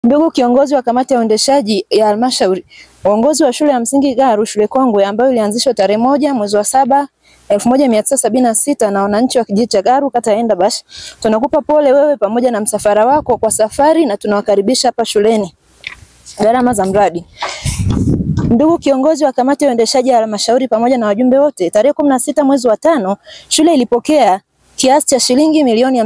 Ndugu kiongozi wa kamati ya uendeshaji ya halmashauri, uongozi wa shule ya msingi Garu shule kongwe ambayo ilianzishwa tarehe 1 mwezi wa 7 1976 na wananchi wa kijiji cha Garu kata ya Endabash, tunakupa pole wewe pamoja na msafara wako kwa safari na tunawakaribisha hapa shuleni. Gharama za mradi. Ndugu kiongozi wa kamati ya uendeshaji ya halmashauri pamoja na wajumbe wote, tarehe 16 mwezi wa 5 shule ilipokea kiasi cha shilingi milioni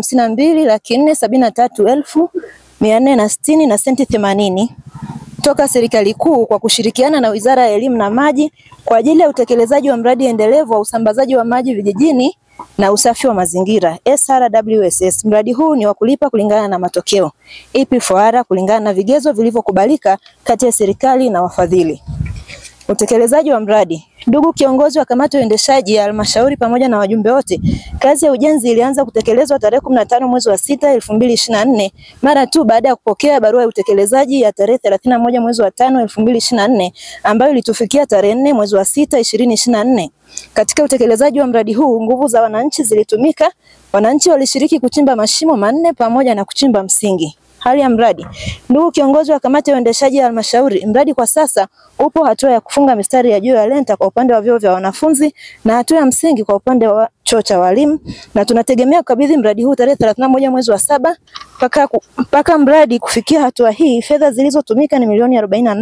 52,473,460 na senti 80 kutoka serikali kuu kwa kushirikiana na Wizara ya Elimu na Maji kwa ajili ya utekelezaji wa mradi endelevu wa usambazaji wa maji vijijini na usafi wa mazingira SRWSS. Mradi huu ni wa kulipa kulingana na matokeo EP4R kulingana na vigezo vilivyokubalika kati ya serikali na wafadhili. Utekelezaji wa mradi. Ndugu kiongozi wa kamati ya uendeshaji ya halmashauri pamoja na wajumbe wote, kazi ya ujenzi ilianza kutekelezwa tarehe 15 mwezi wa 6 2024 mara tu baada ya kupokea barua ya utekelezaji ya tarehe 31 mwezi wa 5 2024 ambayo ilitufikia tarehe 4 mwezi wa 6 2024. Katika utekelezaji wa mradi huu, nguvu za wananchi zilitumika. Wananchi walishiriki kuchimba mashimo manne pamoja na kuchimba msingi. Hali ya mradi. Ndugu kiongozi wa kamati ya uendeshaji ya halmashauri, mradi kwa sasa upo hatua ya kufunga mistari ya juu ya lenta kwa upande wa vyoo vya wanafunzi na hatua ya msingi kwa upande wa choo cha walimu, na tunategemea kukabidhi mradi huu tarehe 31 mwezi wa 7. Mpaka mradi kufikia hatua hii, fedha zilizotumika ni milioni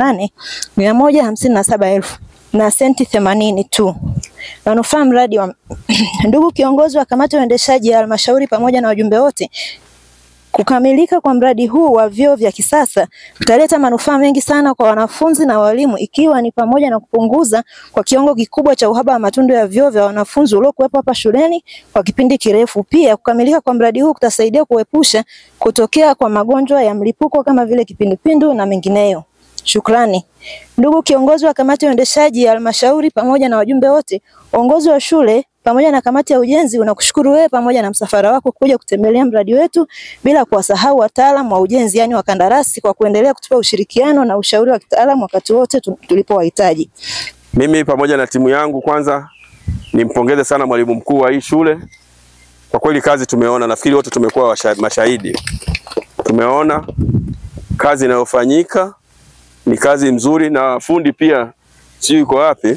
48,157,000 na senti 80 tu. Manufaa mradi wa ndugu kiongozi wa kamati ya uendeshaji ya halmashauri pamoja na wajumbe wote, kukamilika kwa mradi huu wa vyoo vya kisasa utaleta manufaa mengi sana kwa wanafunzi na walimu, ikiwa ni pamoja na kupunguza kwa kiwango kikubwa cha uhaba wa matundu ya vyoo vya wanafunzi uliokuwepo hapa shuleni kwa kipindi kirefu. Pia kukamilika kwa mradi huu kutasaidia kuepusha kutokea kwa magonjwa ya mlipuko kama vile kipindupindu na mengineyo. Shukrani. Ndugu kiongozi wa kamati ya uendeshaji ya halmashauri pamoja na wajumbe wote, uongozi wa shule pamoja na kamati ya ujenzi unakushukuru wewe pamoja na msafara wako kuja kutembelea mradi wetu, bila kuwasahau wataalamu wa ujenzi yani wakandarasi kwa kuendelea kutupa ushirikiano na ushauri wa kitaalamu wakati wote tulipowahitaji. Mimi pamoja na timu yangu, kwanza nimpongeze sana mwalimu mkuu wa hii shule. Kwa kweli kazi tumeona, nafikiri wote tumekuwa mashahidi. Tumeona kazi inayofanyika ni kazi nzuri, na fundi pia sio yuko wapi.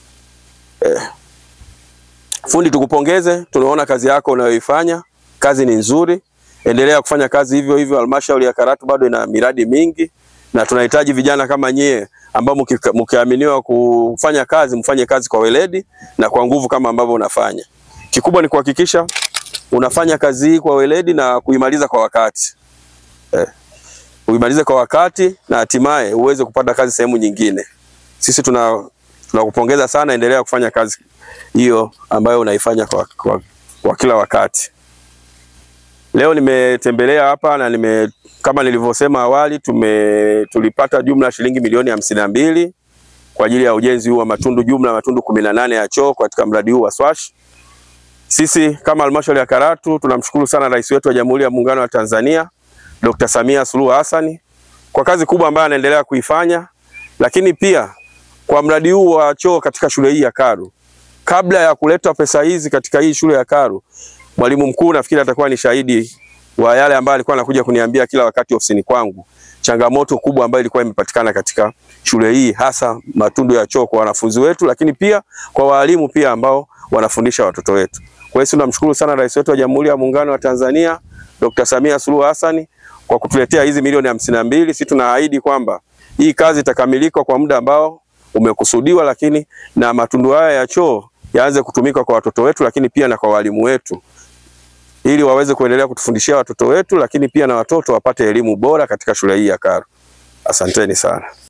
Fundi tukupongeze, tunaona kazi yako unayoifanya, kazi ni nzuri. Endelea kufanya kazi hivyo hivyo. Halmashauri ya Karatu bado ina miradi mingi na tunahitaji vijana kama nyie ambao mkiaminiwa kufanya kazi, mfanye kazi kwa weledi na kwa nguvu kama ambavyo unafanya. Kikubwa ni kuhakikisha unafanya kazi hii kwa weledi na kuimaliza kwa wakati. Uimalize kwa wakati na hatimaye uweze kupata kazi sehemu nyingine. Sisi tunakupongeza sana, endelea kufanya kazi hiyo ambayo unaifanya kwa kila wakati. Leo nimetembelea hapa na kama nilivyosema awali, tulipata jumla shilingi milioni 52 kwa ajili ya ujenzi huu wa matundu, jumla matundu 18 ya choo katika mradi huu wa Swash. Sisi kama halmashauri ya Karatu tunamshukuru sana Rais wetu wa Jamhuri ya Muungano wa Tanzania Dr. Samia Suluhu Hassan kwa kazi kubwa ambayo anaendelea kuifanya, lakini pia kwa mradi huu wa choo katika shule hii ya Garu. Kabla ya kuleta pesa hizi katika hii shule ya Garu, mwalimu mkuu nafikiri atakuwa ni shahidi wa yale ambayo alikuwa anakuja kuniambia kila wakati ofisini kwangu, changamoto kubwa ambayo ilikuwa imepatikana katika shule hii, hasa matundu ya choo kwa wanafunzi wetu, lakini pia kwa walimu pia ambao wanafundisha watoto wetu. Kwa hiyo tunamshukuru sana Rais wetu wa Jamhuri ya Muungano wa Tanzania Dr. Samia Suluhu Hassan kwa kutuletea hizi milioni 52. Sisi tunaahidi kwamba hii kazi itakamilika kwa muda ambao umekusudiwa, lakini na matundu haya ya choo yaanze kutumika kwa watoto wetu, lakini pia na kwa walimu wetu, ili waweze kuendelea kutufundishia watoto wetu, lakini pia na watoto wapate elimu bora katika shule hii ya Garu. Asanteni sana.